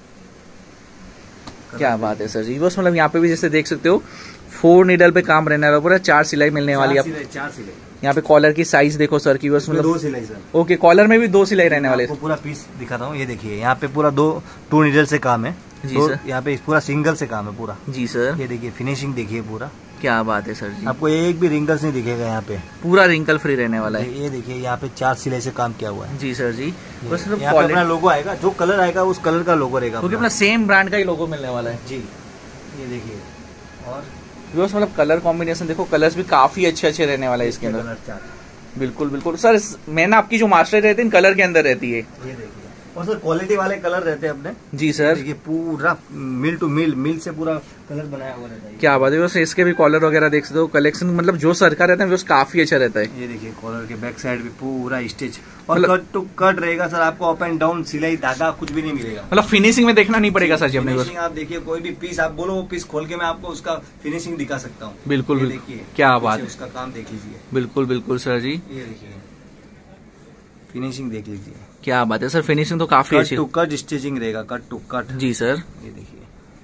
क्या बात है सर जी। बस मतलब यहाँ पे भी जैसे देख सकते हो 4 नीडल पे काम रहने वाला, पूरा 4 सिलाई मिलने वाली है। 4 सिलाई। यहाँ पे कॉलर की साइज देखो सर की, बस मतलब 2 सिलाई सर। ओके, कॉलर में भी 2 सिलाई रहने वाले। आपको पूरा पीस दिखाता हूँ। ये देखिए यहाँ पे पूरा 2 नीडल से काम है। जी तो सर। यहाँ पे पूरा सिंगल से काम है पूरा। जी सर। ये देखिए फिनिशिंग देखिए पूरा, क्या बात है सर जी, आपको एक भी रिंकल्स नहीं दिखेगा यहाँ पे, पूरा रिंकल फ्री रहने वाला है। ये देखिए यहाँ पे 4 सिलाई से काम किया हुआ है। जी सर जी। बस यहाँ पे अपना लोगो आएगा, जो कलर आएगा उस कलर का लोगो रहेगा, क्योंकि अपना सेम ब्रांड का ही लोगो मिलने वाला है जी। ये देखिए, और बस मतलब कलर कॉम्बिनेशन देखो, कलर्स भी काफी अच्छे अच्छे रहने वाला है इसके अंदर। कलर चार्ट, बिल्कुल बिल्कुल सर, मैंने आपकी जो मास्टर रहती है इन कलर के अंदर रहती है। ये देखिए, और सर क्वालिटी वाले कलर रहते हैं अपने। जी सर। देखिए पूरा मिल टू मिल से पूरा कलर बनाया हुआ रहता है। क्या बात है, बस इसके भी कॉलर वगैरह देख सकते हो, कलेक्शन मतलब जो सर का रहता है वो काफी अच्छा रहता है। ये देखिए कॉलर के बैक साइड भी पूरा स्टिच, और कट टू कट रहेगा सर, आपको अप एंड डाउन सिलाई धागा कुछ भी नहीं मिलेगा। मतलब फिनिशिंग में देखना नहीं पड़ेगा सर जी अपने को। फिनिशिंग आप देखिए, कोई भी पीस आप बोलो वो पीस खोल के मैं आपको उसका फिनिशिंग दिखा सकता हूँ। बिल्कुल ये बिल्कुल, देखिए क्या बात है, उसका काम देख लीजिए। बिल्कुल बिल्कुल सर जी, ये देखिए फिनिशिंग देख लीजिए, क्या बात है सर, फिनिशिंग तो काफी कट अच्छी। टू कट स्टिचिंग रहेगा, कट टू कट। जी सर। ये देखिए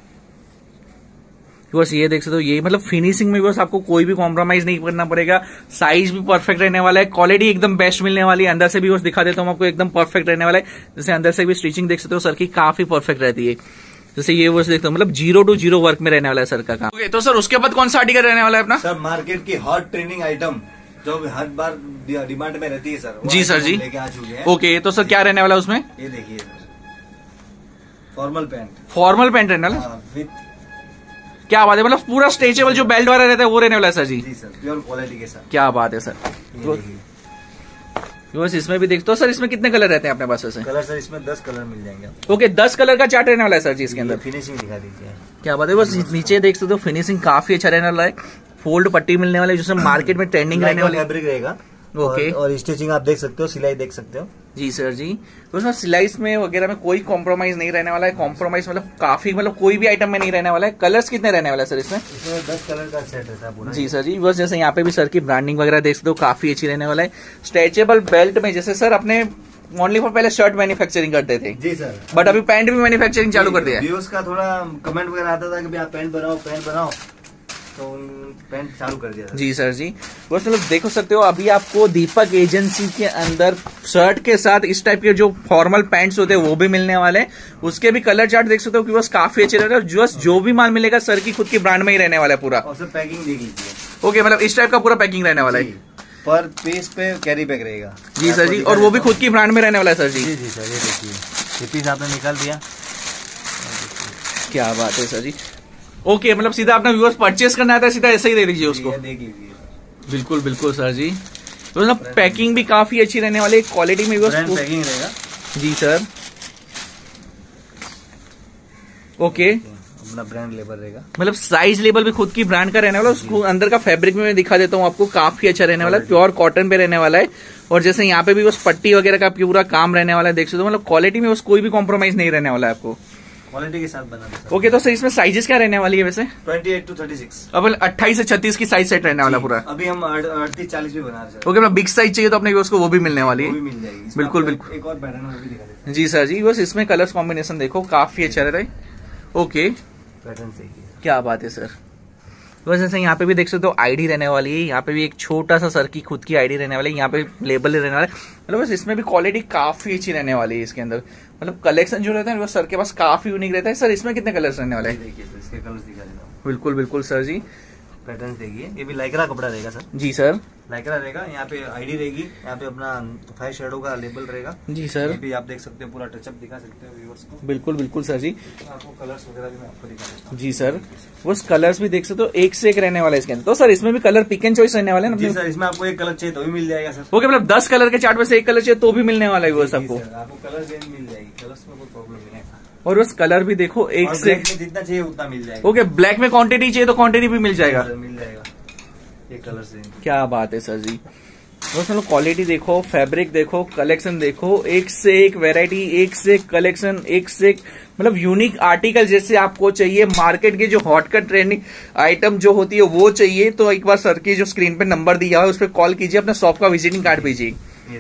बस ये देख सकते हो, ये मतलब फिनिशिंग में बस आपको कोई भी कॉम्प्रोमाइज नहीं करना पड़ेगा, साइज भी परफेक्ट रहने वाला है, क्वालिटी एकदम बेस्ट मिलने वाली है। अंदर से भी बस दिखा देता हूँ आपको, एकदम परफेक्ट रहने वाला है। जैसे अंदर से भी स्टिचिंग देख सकते हो सर की, काफी परफेक्ट रहती है। जैसे ये वर्स देखते हो, मतलब 0 to 0 वर्क में रहने वाला है सर का काम। ओके, तो सर उसके बाद कौन सा आर्टिकल रहने वाला है अपना? सर मार्केट की हॉट ट्रेंडिंग आइटम जो हर बार डिमांड में रहती है सर, जी सर जी, लेके आ चुके हैं। ओके, तो सर क्या रहने वाला है उसमें? ये देखिए फॉर्मल पैंट, फॉर्मल पैंट रहने वाला है। विद, क्या बात है, मतलब पूरा स्ट्रेचेबल जो बेल्ट वाला रहता है वो रहने वाला है सर जी। जी सर, प्योर क्वालिटी के साथ। क्या बात है सर। ये देखिए बस इसमें भी देखते हो सर, इसमें कितने कलर रहते हैं अपने पास वैसे? कलर सर इसमें 10 कलर मिल जाएंगे। ओके, 10 कलर का चार्ट रहने वाला है सर जी इसके अंदर। फिनिशिंग दिखा दीजिए, क्या बात है, बस नीचे देख सकते हो फिनिशिंग काफी अच्छा रहने वाला है, फोल्ड पट्टी मिलने वाला है, जिसमें मार्केट में ट्रेंडिंग रहने वाली है। फैब्रिक रहेगा। ओके, और स्टिचिंग आप देख सकते हो, सिलाई देख सकते हो। जी सर जी। तो सर सिलाई में वगैरह में कोई कॉम्प्रोमाइज नहीं रहने वाला है, कॉम्प्रोमाइज मतलब काफी, मतलब कोई भी आइटम में नहीं रहने वाला है। कलर्स कितने रहने वाला है सर इसमें? इसमें 10 कलर का सेट रहता है पूरा। जी सर जी, बस जैसे यहाँ पे भी सर की ब्रांडिंग वगैरह देख सकते हो, काफी अच्छी रहने वाला है। स्ट्रेचेबल बेल्ट में जैसे सर अपने ओनली फॉर पहले शर्ट मैन्युफैक्चरिंग करते थे, जी सर, बट अभी पैंट भी मैन्युफैक्चरिंग चालू कर दिया है। व्यूअर्स का थोड़ा कमेंट वगैरह आता था कि भैया पैंट बनाओ, तो पैंट चालू कर दिया था। जी सर जी, बस मतलब देख सकते हो अभी आपको दीपक एजेंसी के अंदर शर्ट के साथ इस टाइप के जो फॉर्मल पैंट्स होते हैं वो भी मिलने वाले हैं। उसके भी कलर चार्ट देख सकते हो कि बस काफी अच्छे रहते हैं। जो भी माल मिलेगा सर की खुद की ब्रांड में ही रहने वाला है पूरा। और सर पैकिंग देख लीजिए। ओके, मतलब इस टाइप का पूरा पैकिंग रहने वाला है। पर पीस पे कैरी बैग रहेगा। जी सर जी, और वो भी खुद की ब्रांड में रहने वाला है सर जी। जी सर, ये देखिए ये पीस आपने निकाल दिया, क्या बात है सर जी। ओके, मतलब सीधा अपना व्यूअर्स परचेस करना आता है, सीधा ऐसे ही दे दीजिए उसको। देख लीजिए, बिल्कुल बिल्कुल सर जी, तो मतलब पैकिंग भी काफी अच्छी रहने वाली है, क्वालिटी में ब्रांड पैकिंग रहेगा। जी सर। ओके, अपना ब्रांड लेबल रहेगा, मतलब साइज लेबल भी खुद की ब्रांड का रहने वाला है। उसको अंदर का फैब्रिक में मैं दिखा देता हूँ आपको, काफी अच्छा रहने वाला है, प्योर कॉटन पे रहने वाला है। और जैसे यहाँ पे भी बस पट्टी वगैरह का पूरा काम रहने वाला है, देख सकते हो, मतलब क्वालिटी में बस कोई भी कॉम्प्रोमाइज नहीं रहने वाला है आपको, क्वालिटी के साथ बना देता। ओके, तो सर इसमें साइजेस क्या रहने वाली है वैसे? 28 to 36। अब 28 से 36 की साइज सेट रहने वाला पूरा। अभी हम 38-40 भी बना रहे हैं। ओके, मतलब बिग साइज चाहिए तो अपने व्यूअर्स को वो भी मिलने वाली है, वो भी मिल जाएगी। बिल्कुल आपको बिल्कुल। एक और पैटर्न वो भी दिखा देते हैं। जी सर जी, बस इसमें कलर्स कॉम्बिनेशन देखो काफी अच्छा रहता है। ओके, पैटर्न देखिए, क्या बात है सर। बस जैसे यहाँ पे भी देख सकते हो आईडी रहने वाली है, यहाँ पे भी एक छोटा सा सर की खुद की आईडी रहने वाली है, यहाँ पे लेबल रहने वाला है। मतलब बस इसमें भी क्वालिटी काफी अच्छी रहने वाली है इसके अंदर, मतलब कलेक्शन जो रहता है वो सर के पास काफी यूनिक रहता है। सर इसमें कितने कलर्स रहने वाले हैं? देखिए तो इसके कलर्स दिखा देता हूँ। बिल्कुल बिल्कुल सर जी, पैटर्न देखिए, ये भी लाइक्रा कपड़ा रहेगा सर। जी सर, लाइक्रा रहेगा, यहाँ पे आईडी रहेगी, यहाँ पे अपना 5 शेडो का लेबल रहेगा। जी सर, ये भी आप देख सकते हो, पूरा टचअप दिखा सकते हो व्यूअर्स को। बिल्कुल बिल्कुल सर जी। आपको कलर्स वगैरह भी मैं आपको दिखा देता हूँ। जी सर, बस कलर्स भी देख सकते हो, एक से एक रहने वाला है इसके अंदर। तो सर इसमें भी कलर पिक एंड चॉइस रहने वाले हैं जी ना? सर, इसमें आपको एक कलर चाहिए तो भी मिल जाएगा सर। ओके, मतलब 10 कलर के चार्ट में से एक कलर चाहिए तो भी मिलने वाला है वो सबको, आपको कलर रेंज मिल जाएगी, कलर्स में कोई प्रॉब्लम नहीं है। और बस कलर भी देखो एक से। जितना चाहिए उतना मिल जाएगा। ओके, ब्लैक में क्वांटिटी चाहिए तो क्वांटिटी भी मिल जाएगा, मिल जाएगा ये कलर से। क्या बात है सर जी। बस मतलब क्वालिटी देखो, फैब्रिक देखो, कलेक्शन देखो, एक से एक वैरायटी, एक से एक कलेक्शन, एक से एक मतलब यूनिक आर्टिकल जैसे आपको चाहिए। मार्केट की जो हॉटकट ट्रेंडिंग आइटम जो होती है वो चाहिए तो एक बार सर की जो स्क्रीन पे नंबर दिया है उस पर कॉल कीजिए, अपने शॉप का विजिटिंग कार्ड भेजिए। ये देखिए सर,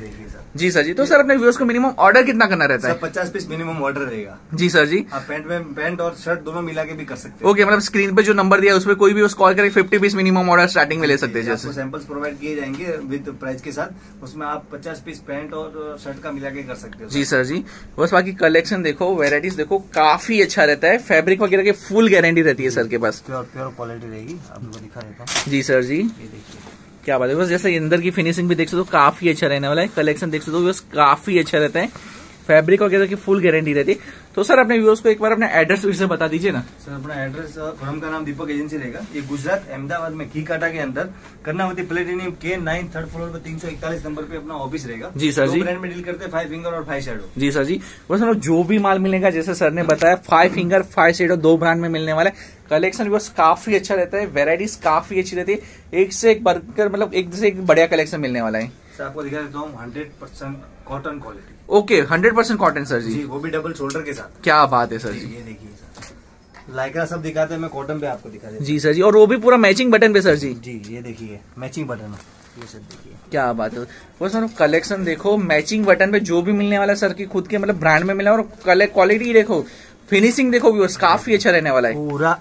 जी सर जी। तो सर अपने व्यूअर्स को मिनिमम ऑर्डर कितना करना रहता है? 50 पीस मिनिमम ऑर्डर रहेगा। जी सर जी। आप पैंट और शर्ट दोनों मिला के भी कर सकते हैं। ओके, मतलब स्क्रीन पे जो नंबर दिया है उसमें कोई भी उस कॉल करके 50 पीस मिनिमम ऑर्डर स्टार्टिंग में ले सकते हैं। जैसे सैंपल्स प्रोवाइड किए जाएंगे विद प्राइस के साथ, उसमें आप 50 पीस पैंट और शर्ट का मिला के कर सकते हो। जी सर जी। बस बाकी कलेक्शन देखो, वेराइटीज देखो, काफी अच्छा रहता है। फैब्रिक वगैरह की फुल गारंटी रहती है सर के पास। प्योर क्वालिटी रहेगी, आपको दिखा देता हूँ। जी सर जी। ये देखिए क्या बात है। बस जैसे अंदर की फिनिशिंग भी देख सकते हो, काफी अच्छा रहने वाला है। कलेक्शन देख सकते हो, बस काफी अच्छा रहता है। फैब्रिक वगैरह की फुल गारंटी रहती है। तो सर अपने व्यूअर्स को एक बार अपना एड्रेस फिर से बता दीजिए ना। सर अपना एड्रेस, फर्म का नाम दीपक एजेंसी रहेगा। ये गुजरात अहमदाबाद में घी काटा के अंदर Karnavati platinum K9 3rd floor पे 341 नंबर पे अपना ऑफिस रहेगा। जी सर जी। ब्रांड में डील करते हैं 5 फिंगर और 5 शैडो। जी सर जी। बस मतलब जो भी माल मिलेगा जैसे सर ने बताया 5 फिंगर 5 शैडो 2 ब्रांड में मिलने वाला है। कलेक्शन बस काफी अच्छा रहता है, वेराइटीज काफी अच्छी रहती है, एक से एक बढ़कर मतलब एक से एक बढ़िया कलेक्शन मिलने वाला है। सर आपको दिखा देता हूँ 100% cotton quality. Okay, 100% cotton sir जी। वो भी डबल शोल्डर के साथ। क्या बात है सर जी। ये देखिए सर, लाइक्रा सब दिखाते हैं, मैं कॉटन पे आपको दिखा देता हूँ। जी सर जी। और वो भी पूरा मैचिंग बटन पे सर जी। जी ये देखिए मैचिंग बटन, ये सब देखिए क्या बात है। बस मतलब कलेक्शन देखो, मैचिंग बटन पे जो भी मिलने वाला है सर की खुद के मतलब ब्रांड में मिला, और क्वालिटी देखो, फिनिशिंग देखो भी काफी अच्छा रहने वाला है। पूरा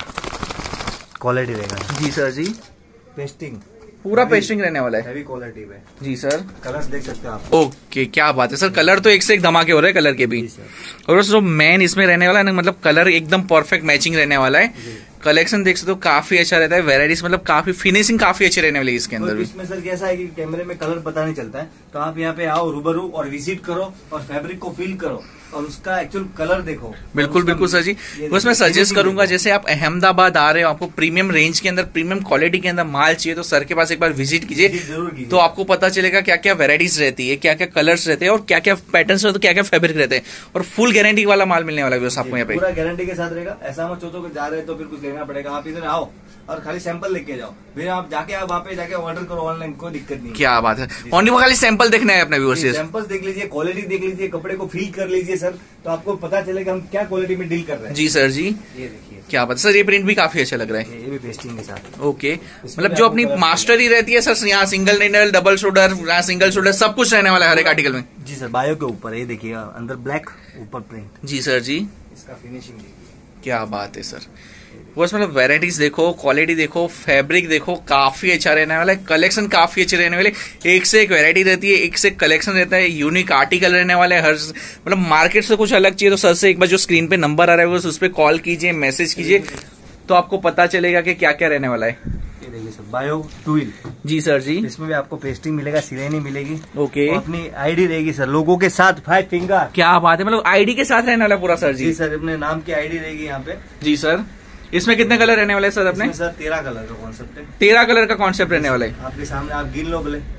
क्वालिटी रहेगा। जी सर जी। पेस्टिंग पूरा पेस्टिंग रहने वाला है, हैवी क्वालिटी में। जी सर। कलर्स देख सकते हो आप। ओके, क्या बात है सर। कलर तो एक से एक धमाके हो रहे हैं कलर के भी। और जो मेन इसमें रहने वाला है ना, मतलब कलर एकदम परफेक्ट मैचिंग रहने वाला है। कलेक्शन देख सकते हो, काफी अच्छा रहता है। वेराइटीज मतलब काफी फिनिशिंग काफी अच्छी रहने वाली है इसके अंदर भी। इसमें सर कैसा है कि कैमरे में कलर पता नहीं चलता है, तो आप यहाँ पे आओ रूबरू और विजिट करो और फैब्रिक को फील करो और उसका एक्चुअल कलर देखो। बिल्कुल बिल्कुल सर जी। बस मैं सजेस्ट करूंगा, जैसे आप अहमदाबाद आ रहे हो, आपको प्रीमियम रेंज के अंदर प्रीमियम क्वालिटी के अंदर माल चाहिए, तो सर के पास एक बार विजिट कीजिए, जरूर कीजिए। तो आपको पता चलेगा क्या क्या वेराइटीज रहती है, क्या क्या कलर्स रहते हैं और क्या क्या पैटर्न्स रहते हैं, क्या क्या फैब्रिक रहते हैं, और फुल गारंटी वाला माल मिलने वाला है आपको यहाँ पे। पूरा गारंटी के साथ रहेगा। ऐसा मत सोचो कि जा रहे हैं तो फिर कुछ लेना पड़ेगा। आप इधर आओ और खाली सैंपल लेके जाओ, फिर आप वहाँ पे जाके ऑर्डर करो ऑनलाइन, कोई दिक्कत नहीं। क्या बात है। ओनली वो खाली सैंपल देखना है अपने व्यूअर्स से। सैंपल्स देख लीजिए, क्वालिटी देख लीजिए, कपड़े को फील कर लीजिए सर, तो आपको पता चलेगा हम क्या क्वालिटी में डील कर रहे हैं। जी सर जी। ये देखिए क्या बात है सर, ये प्रिंट भी काफी अच्छा लग रहा है। ये भी पेस्टिंग के साथ। ओके, मतलब जो अपनी मास्टरी रहती है सर, यहाँ सिंगल नीडल, डबल शोल्डर, यहाँ सिंगल शोल्डर, सब कुछ रहने वाला है हर एक आर्टिकल में। जी सर, बायो के ऊपर ये देखिए, अंदर ब्लैक, ऊपर प्रिंट। जी सर जी। इसका फिनिशिंग देखिए, क्या बात है सर। बस मतलब वेराइटीज देखो, क्वालिटी देखो, फैब्रिक देखो, काफी अच्छा रहने वाला है। कलेक्शन काफी अच्छे रहने वाले, एक से एक वैरायटी रहती है, एक से एक कलेक्शन रहता है, यूनिक आर्टिकल रहने वाले हर, मतलब मार्केट से कुछ अलग चाहिए तो सर से एक बार जो स्क्रीन पे नंबर आ रहा है उस पर कॉल कीजिए, मैसेज कीजिए, तो आपको पता चलेगा कि क्या क्या रहने वाला है। ये देखिए सर, बायो टूल। जी सर जी। इसमें भी आपको पेस्टिंग मिलेगा, सिलेनी मिलेगी। ओके। अपनी आईडी रहेगी सर, लोगों के साथ 5 फिंगर। क्या बात है, मतलब आईडी के साथ रहने वाला पूरा सर जी। जी सर, अपने नाम की आईडी रहेगी यहाँ पे। जी सर। इसमें कितने कलर रहने वाले हैं सर अपने? सर 13 कलर का कॉन्सेप्ट है। 13 कलर का कॉन्सेप्ट रहने वाला है। आपके सामने, आप गिन लो बोले।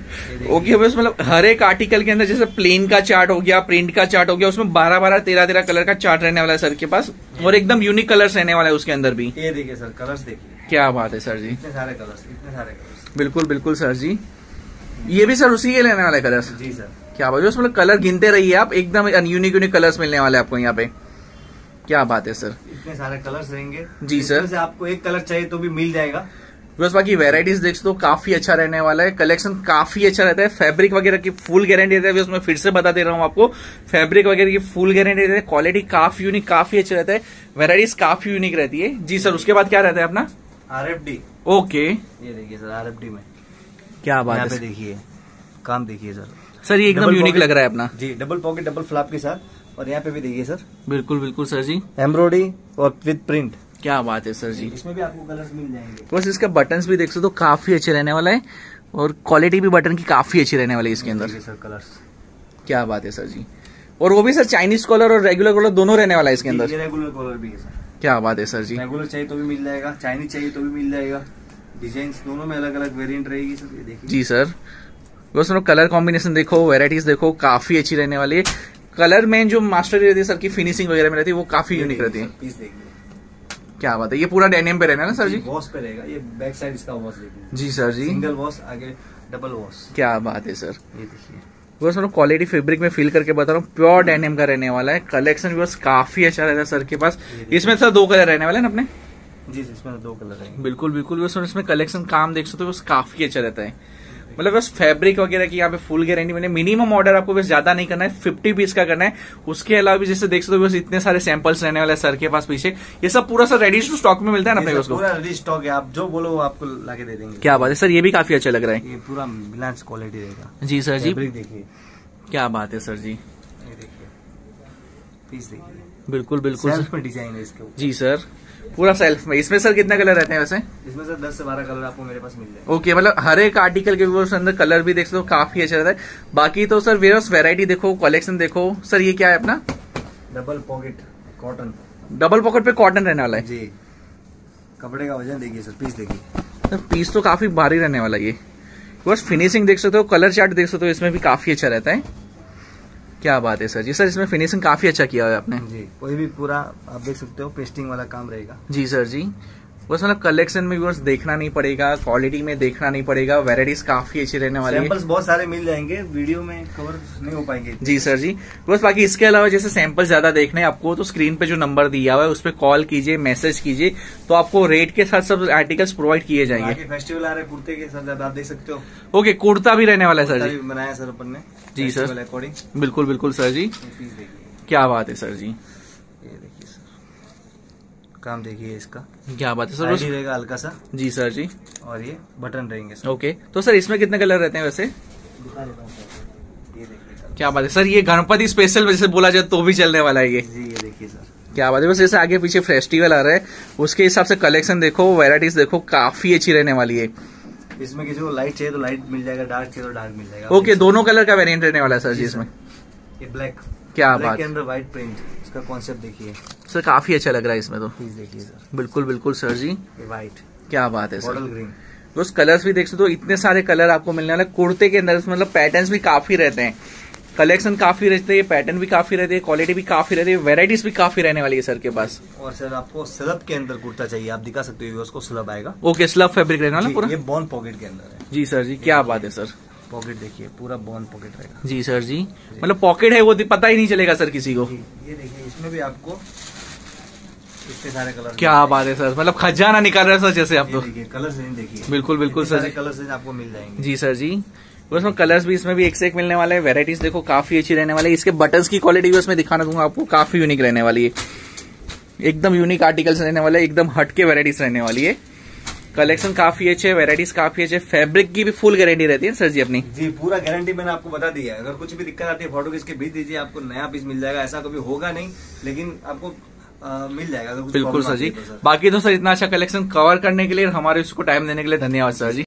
ओके, बस मतलब हर एक आर्टिकल के अंदर जैसे प्लेन का चार्ट हो गया, प्रिंट का चार्ट हो गया, उसमें 12-12, 13-13 कलर का चार्ट रहने वाला है सर के पास, और एकदम यूनिक कलर्स रहने वाला है उसके अंदर भी। ये देखिए सर, कलर्स देखिए। क्या बात है सर जी। इतने सारे कलर्स। बिल्कुल बिल्कुल सर जी। ये भी सर उसी के लेने वाले कलर्स? जी सर। क्या बात है, उसमें कलर गिनते रहिए आप, एकदम यूनिक कलर्स मिलने वाले आपको यहाँ पे। क्या बात है सर। इतने सारे कलर्स रहेंगे। जी सर। से आपको एक कलर चाहिए तो भी मिल जाएगा। बस बाकी वेराइटीज देख तो काफी अच्छा रहने वाला है। कलेक्शन काफी अच्छा रहता है। फैब्रिक वगैरह की फुल गारंटी रहती है, उसमें फिर से बता दे रहा हूँ आपको, फैब्रिक वगैरह की फुल गारंटी रहती है। क्वालिटी काफी यूनिक, काफी अच्छा रहता है। वेराइटीज काफी यूनिक रहती है। जी सर, उसके बाद क्या रहता है अपना? RFD। ओके, ये देखिए सर, RFD में क्या बात है। देखिए काम देखिए सर। सर ये एकदम यूनिक लग रहा है अपना। जी, डबल पॉकेट, डबल फ्लैप के साथ, और यहाँ पे भी देखिए सर। बिल्कुल बिल्कुल सर जी। एम्ब्रॉयडरी और विद प्रिंट। क्या बात है सर जी। इसमें भी आपको कलर्स मिल जाएंगे। बस इसका बटन्स भी देख सकते हो, काफी अच्छे रहने वाला है, और क्वालिटी भी बटन की काफी अच्छी रहने वाली है इसके अंदर। सर कलर्स, क्या बात है सर जी। और वो भी सर चाइनीज कॉलर और रेगुलर कॉलर दोनों रहने वाला है इसके अंदर। रेगुलर कॉलर भी है सर। क्या बात है सर जी। रेगुलर चाहिए तो भी मिल जाएगा, चाइनीज चाहिए तो भी मिल जाएगा। डिजाइन दोनों में अलग अलग वेरिएंट रहेगी सर, ये देखिए। जी सर। बस कलर कॉम्बिनेशन देखो, वेराइटीज देखो, काफी अच्छी रहने वाली है। कलर में जो मास्टरी रहती है सर की, फिनिशिंग वगैरह में रहती है, वो काफी यूनिक रहती है। पीस देखिए, क्या बात है। ये पूरा डेनिम पे रहना है ना सर जी? वॉश पे रहेगा। ये बैक साइड इसका वॉश देखिए। जी सर जी। सिंगल वॉश, आगे डबल वॉश। क्या बात है सर। ये देखिए, बस क्वालिटी फैब्रिक में फील करके बता रहा हूँ, प्योर डेनिम का रहने वाला है। कलेक्शन भी बस काफी अच्छा रहता है सर के पास। इसमें सर 2 कलर रहने वाले ना अपने? जी, इसमें 2 कलर रहेंगे। बिल्कुल बिल्कुल। बस इसमें कलेक्शन काम देख सकते हो, बस काफी अच्छा रहता है। मतलब बस फैब्रिक वगैरह की यहाँ पे फुल गारंटी मिले। मिनिमम ऑर्डर आपको बस ज्यादा नहीं करना है, 50 पीस का करना है। उसके अलावा भी जैसे देख सकते हो बस इतने सारे सैंपल्स रहने वाले सर के पास पीछे। ये सब पूरा सर रेडी टू स्टॉक में मिलता है ना अपने को? पूरा रेडी स्टॉक है, आप जो बोलो वो आपको लाके दे देंगे। क्या बात है सर, ये भी काफी अच्छा लग रहा है। ये पूरा ब्लांच क्वालिटी रहेगा। जी सर जी, देखिए क्या बात है सर जी, ये देखिए पीस देखिए, बिल्कुल बिल्कुल सेल्फ में डिजाइन है इसके ऊपर। जी सर, पूरा सेल्फ में। इसमें सर कितना कलर रहते हैं वैसे? इसमें सर 10 से 12 कलर आपको मेरे पास मिल जाएगा। ओके, मतलब हर एक आर्टिकल के अंदर कलर भी देख सकते हो, काफी अच्छा रहता है। बाकी तो सर वेरायटी देखो, कलेक्शन देखो। सर ये क्या है अपना? Double pocket cotton. Double pocket पे कॉटन रहने वाला है जी। कपड़े का वजन देखिए सर, पीस देखिए सर, पीस तो काफी भारी रहने वाला है ये। बस फिनिशिंग देख सकते हो, कलर चार्ट देख सकते हो, इसमें भी काफी अच्छा रहता है। क्या बात है सर जी। सर इसमें फिनिशिंग काफी अच्छा किया हुआ है आपने। जी, कोई भी पूरा आप देख सकते हो पेस्टिंग वाला काम रहेगा। जी सर जी, बस मतलब कलेक्शन में बस देखना नहीं पड़ेगा, क्वालिटी में देखना नहीं पड़ेगा, वैरायटीज काफी अच्छी रहने वाली है। सैंपल्स बहुत सारे मिल जाएंगे, वीडियो में कवर नहीं हो पाएंगे। जी सर जी, बस बाकी इसके अलावा जैसे सैंपल ज्यादा देखने हैं आपको तो स्क्रीन पे जो नंबर दिया हुआ है उस पर कॉल कीजिए, मैसेज कीजिए, तो आपको रेट के साथ सब आर्टिकल्स प्रोवाइड किए जाएंगे। फेस्टिवल आ रहे हैं कुर्ते के साथ, आप देख सकते हो। ओके, कुर्ता भी रहने वाला है सर जी। बनाया सर अपन ने। जी सर, अकॉर्डिंग बिल्कुल बिल्कुल सर जी। पीस देखिए, क्या बात है सर जी, ये देखिए सर, काम देखिए इसका, क्या बात है सर। आईडी रहेगा हल्का सा। जी सर जी, और ये बटन रहेंगे सर। ओके, तो सर इसमें कितने कलर रहते हैं वैसे? दिखा देता हूँ सर, ये देखिए सर। क्या बात है सर, ये गणपति स्पेशल जैसे बोला जाए तो भी चलने वाला है ये। जी, ये देखिए सर, क्या बात है। बस जैसे आगे पीछे फेस्टिवल आ रहा है उसके हिसाब से कलेक्शन देखो, वैरायटीज देखो, काफी अच्छी रहने वाली है। इसमें किसी को लाइट चाहिए तो लाइट मिल जाएगा, डार्क चाहिए तो डार्क मिल जाएगा। ओके, दोनों कलर का वेरिएंट रहने वाला है सर जी इसमें। ये ब्लैक, क्या ब्लैक बात के अंदर व्हाइट प्रिंट, इसका कॉन्सेप्ट देखिए सर, काफी अच्छा लग रहा है इसमें तो। प्लीज देखिए सर, बिल्कुल बिल्कुल सर जी, ये व्हाइट, क्या बात है सर। बॉटल ग्रीन, उस कलर्स भी देख सकते हो, इतने सारे कलर आपको मिलने वाले कुर्ते के अंदर। मतलब पैटर्न्स भी काफी रहते हैं, कलेक्शन काफी रहते हैं, पैटर्न भी काफी रहते हैं, क्वालिटी भी काफी रहती है, वेराइटीज भी काफी रहने वाली है सर के पास। और सर आपको स्लब के अंदर कुर्ता चाहिए, आप दिखा सकते हो, उसको स्लब आएगा। ओके, स्लब फैब्रिक रहने वाला पूरा। ये बॉन पॉकेट के अंदर है। जी सर जी, क्या बात है सर। पॉकेट देखिए, पूरा बॉन पॉकेट रहेगा। जी सर जी, मतलब पॉकेट है वो पता ही नहीं चलेगा सर किसी को। ये देखिए, इसमें भी आपको इतने सारे कलर। क्या बात है सर, मतलब खजाना निकाल रहे हैं सर जैसे आप तो। देखिए कलर देखिए, बिल्कुल बिल्कुल सर जी, कलर आपको मिल जाएंगे। जी सर जी, उसमें कलर्स भी इसमें भी एक से एक मिलने वाले हैं। वेराइटीज देखो काफी अच्छी रहने वाली है। इसके बटन्स की क्वालिटी भी उसमें दिखाना दूंगा आपको, काफी यूनिक रहने वाली है। एकदम यूनिक आर्टिकल्स रहने वाले, एकदम हटके वेराइटीज रहने वाली है। कलेक्शन काफी अच्छे, वेराइटीज काफी अच्छे, फैब्रिक की भी फुल गारंटी रहती है सर जी अपनी। जी, पूरा गारंटी मैंने आपको बता दिया है। अगर कुछ भी दिक्कत आती है फोटो खींच के भेज दीजिए, आपको नया पीस मिल जाएगा। ऐसा कभी होगा नहीं, लेकिन आपको मिल जाएगा। बिल्कुल सर जी, बाकी तो सर इतना अच्छा कलेक्शन कवर करने के लिए हमारे उसको टाइम देने के लिए धन्यवाद सर जी।